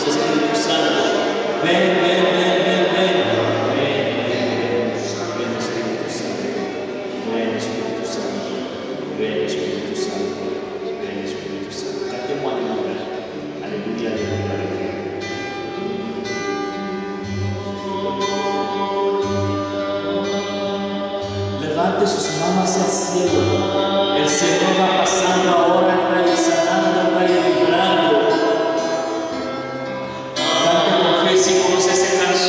Dios, Espíritu Santo. Ven, ven, ven, ven, ven. Ven, ven, ven. Ven, Espíritu Santo. Ven, Espíritu Santo. Ven, Espíritu Santo. Ven, Espíritu Santo. Cantemos al nombre. Aleluya, aleluya, aleluya. Levante sus manos hacia el cielo. El Señor va pasando ahora, está sanando, está librando. Cante con fe si conoce esa canción.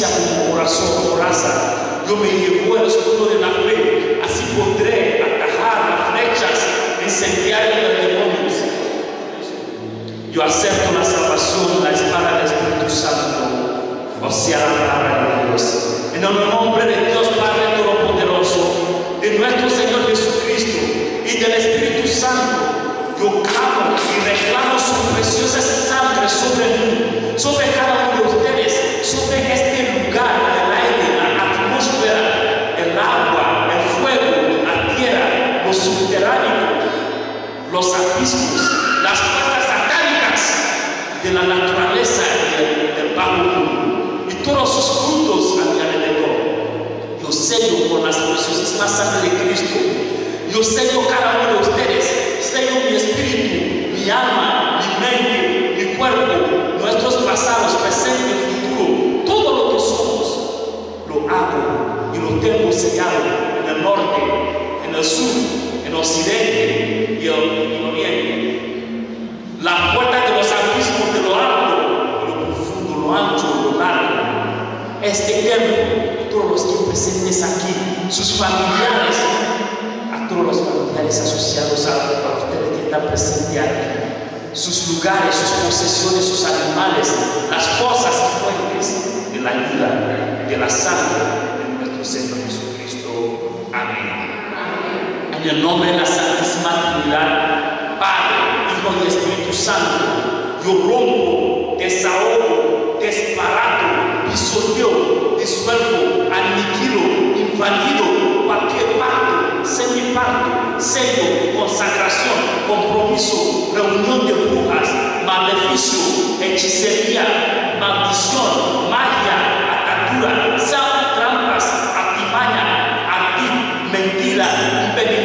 justicia como coraza. Dios me llevó el escudo de la fe, así podré atajar las flechas incendiarias de demonios. Yo acepto la salvación, la espada del Espíritu Santo, o sea, la palabra de Dios. En el nombre de Dios Padre Todopoderoso, de nuestro Señor Jesucristo y del Espíritu Santo, yo clamo y reclamo su preciosa sangre sobre mí, sobre cada uno de ustedes, sobre este lugar, el aire, la atmósfera, el agua, el fuego, la tierra, los subterráneos, los abismos, las fuerzas satánicas de la naturaleza del bajo mundo y todos sus frutos a mi alrededor. Yo sello con las preciosas sangre de Cristo. Yo sello cada uno de ustedes, sello mi espíritu, mi alma, mi mente, mi cuerpo, nuestros pasados, presente y futuro, todo lo que somos, lo hago y lo tengo sellado en el norte, en el sur, en el occidente y el oriente. La puerta de los abismos, de lo alto, lo profundo, lo ancho, lo largo. Este templo, todos los que presentes aquí, sus familiares, a todos los familiares asociados a ustedes que están presentes aquí, sus lugares, sus posesiones, sus animales, las cosas y fuentes de la vida, de la sangre de nuestro Señor Jesucristo. Amén. En el nombre de la Santísima Trinidad, Padre, Hijo y Espíritu Santo, yo rompo, desahogo, desbarato, pisoteo, disuelvo, aniquilo, invadido cualquier pacto, semipacto, sello, consagración, compromiso, reunión de brujas, maleficio, hechicería, maldición, magia, atadura, trampas, artimaña, ardid, mentira, impedimento,